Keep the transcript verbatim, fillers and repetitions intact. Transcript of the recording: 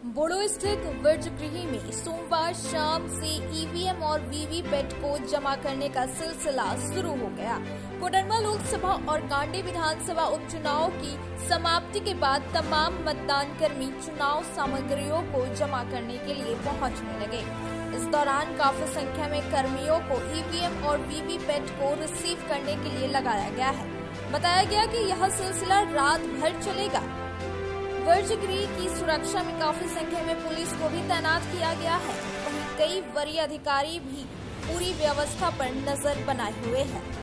बोड़ो स्थित वर्जगृह में सोमवार शाम से ईवीएम और वीवीपैट को जमा करने का सिलसिला शुरू हो गया। कोडरमा लोकसभा और कांडी विधानसभा उपचुनाव की समाप्ति के बाद तमाम मतदान कर्मी चुनाव सामग्रियों को जमा करने के लिए पहुंचने लगे। इस दौरान काफी संख्या में कर्मियों को ईवीएम और वीवीपैट को रिसीव करने के लिए लगाया गया है। बताया गया कि यह सिलसिला रात भर चलेगा। वर्जगृह की सुरक्षा में काफी संख्या में पुलिस को भी तैनात किया गया है। वहीं कई वरीय अधिकारी भी पूरी व्यवस्था पर नजर बनाए हुए हैं।